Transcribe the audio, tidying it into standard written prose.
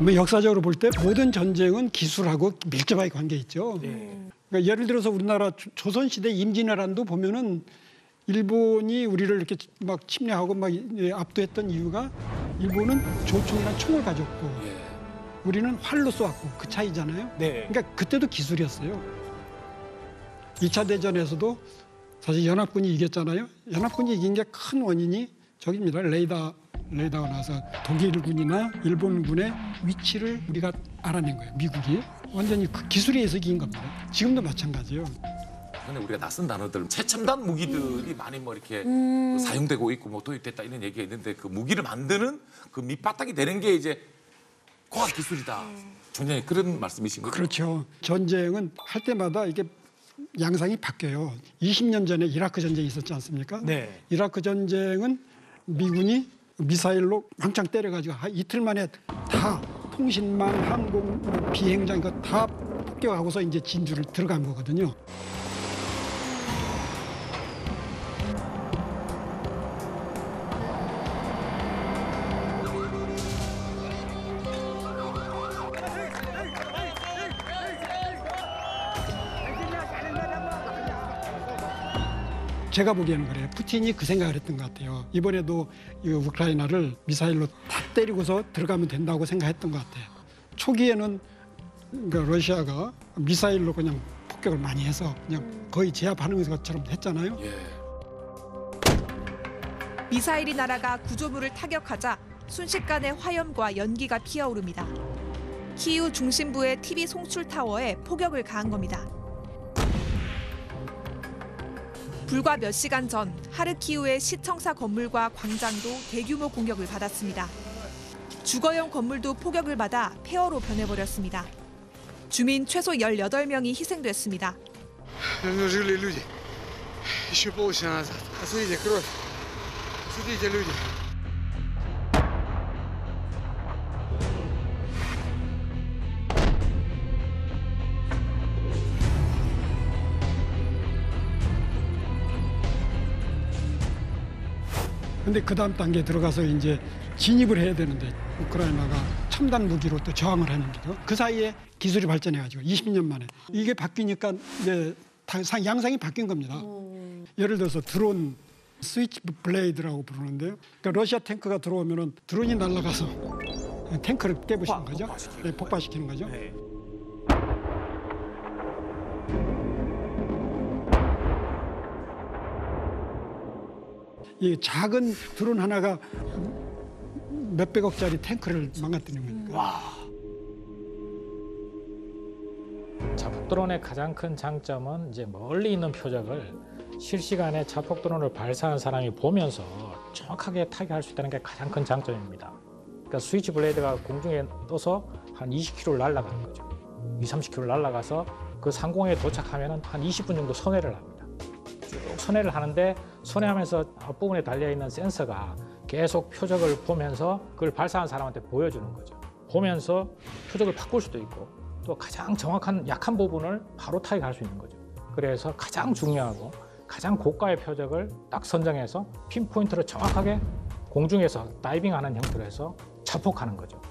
뭐 역사적으로 볼 때 모든 전쟁은 기술하고 밀접하게 관계 있죠. 그러니까 예를 들어서 우리나라 조선시대 임진왜란도 보면은 일본이 우리를 이렇게 막 침략하고 막 압도했던 이유가 일본은 조총이나 총을 가졌고 우리는 활로 쏘았고 그 차이잖아요. 그러니까 그때도 기술이었어요. 2차 대전에서도 사실 연합군이 이겼잖아요. 연합군이 이긴 게 큰 원인이 저기입니다. 레이더가 나서 독일군이나 일본군의 위치를 우리가 알아낸 거예요. 미국이. 완전히 그 기술에 의해서 이긴 겁니다. 지금도 마찬가지예요. 근데 우리가 낯선 단어들, 최첨단 무기들이 많이 뭐 이렇게 사용되고 있고 뭐 도입됐다 이런 얘기가 있는데 그 무기를 만드는 그 밑바닥이 되는 게 이제 과학 기술이다. 총장님 그런 말씀이신 거죠? 그렇죠. 전쟁은 할 때마다 이게 양상이 바뀌어요. 20년 전에 이라크 전쟁이 있었지 않습니까? 이라크 전쟁은 미군이 미사일로 왕창 때려가지고 이틀 만에 다 통신망, 항공, 비행장 이거 다 폭격하고서 이제 진주를 들어간 거거든요. 제가 보기에는 그래요. 푸틴이 그 생각을 했던 것 같아요. 이번에도 이 우크라이나를 미사일로 다 때리고서 들어가면 된다고 생각했던 것 같아요. 초기에는 그러니까 러시아가 미사일로 그냥 폭격을 많이 해서 그냥 거의 제압하는 것처럼 했잖아요. 미사일이 날아가 구조물을 타격하자 순식간에 화염과 연기가 피어오릅니다. 키이우 중심부의 TV 송출 타워에 포격을 가한 겁니다. 불과 몇 시간 전 하르키우의 시청사 건물과 광장도 대규모 공격을 받았습니다. 주거용 건물도 포격을 받아 폐허로 변해버렸습니다. 주민 최소 18명이 희생됐습니다. 근데 그 다음 단계에 들어가서 이제 진입을 해야 되는데 우크라이나가 첨단 무기로 또 저항을 하는 거죠. 그 사이에 기술이 발전해가지고 20년 만에 이게 바뀌니까 이제 양상이 바뀐 겁니다. 예를 들어서 드론 스위치 블레이드라고 부르는데요. 그러니까 러시아 탱크가 들어오면은 드론이 날아가서 탱크를 깨부시는 거죠. 폭파시키는 거죠. 이 작은 드론 하나가 몇백억짜리 탱크를 망가뜨리는 거니까. 자폭 드론의 가장 큰 장점은 이제 멀리 있는 표적을 실시간에 자폭 드론을 발사한 사람이 보면서 정확하게 타격할 수 있다는 게 가장 큰 장점입니다. 그러니까 스위치 블레이드가 공중에 떠서 한 20km 날아가는 거죠. 20-30km 날아가서 그 상공에 도착하면 한 20분 정도 선회를 합니다. 쭉 선회를 하는데 선회하면서 앞부분에 달려있는 센서가 계속 표적을 보면서 그걸 발사한 사람한테 보여주는 거죠. 보면서 표적을 바꿀 수도 있고 또 가장 정확한 약한 부분을 바로 타격할 수 있는 거죠. 그래서 가장 중요하고 가장 고가의 표적을 딱 선정해서 핀포인트로 정확하게 공중에서 다이빙하는 형태로 해서 자폭하는 거죠.